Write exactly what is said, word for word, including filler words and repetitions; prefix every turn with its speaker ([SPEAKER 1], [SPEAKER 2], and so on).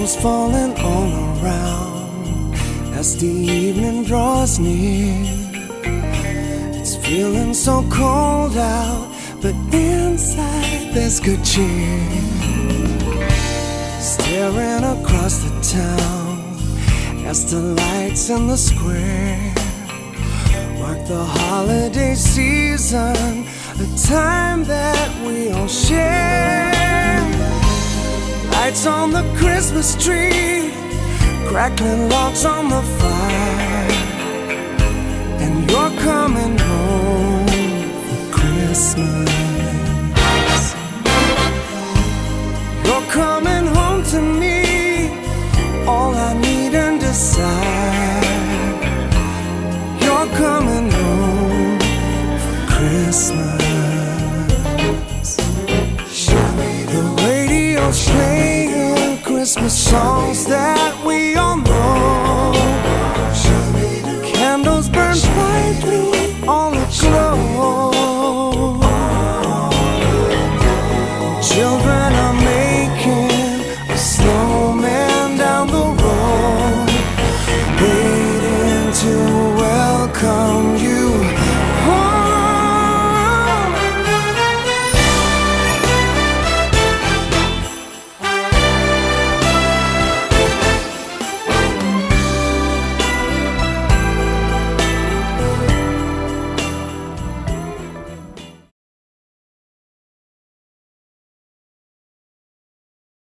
[SPEAKER 1] Snow's falling all around as the evening draws near. It's feeling so cold out, but inside there's good cheer. Staring across the town as the lights in the square mark the holiday season, a time that we all share. Lights on the Christmas tree, crackling logs on the fire, and you're coming home for Christmas. You're coming home to me, all I need and desire. You're coming home for Christmas. The radio's playing Christmas songs that we